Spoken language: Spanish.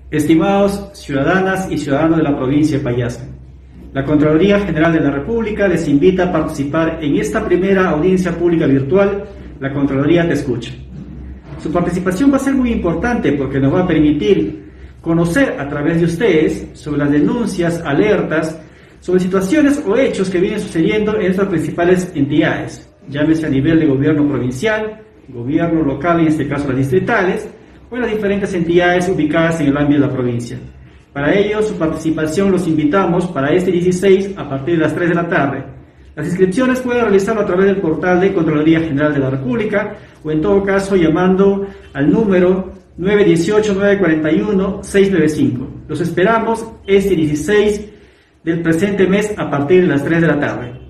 Estimados ciudadanas y ciudadanos de la provincia de Pallasca, la Contraloría General de la República les invita a participar en esta primera audiencia pública virtual. La Contraloría te escucha. Su participación va a ser muy importante porque nos va a permitir conocer a través de ustedes sobre las denuncias, alertas, sobre situaciones o hechos que vienen sucediendo en estas principales entidades, llámese a nivel de gobierno provincial, gobierno local, en este caso las distritales, o en las diferentes entidades ubicadas en el ámbito de la provincia. Para ello, su participación los invitamos para este 16 a partir de las 3 de la tarde. Las inscripciones pueden realizarlo a través del portal de Contraloría General de la República o en todo caso llamando al número 918-941-695. Los esperamos este 16 del presente mes a partir de las 3 de la tarde.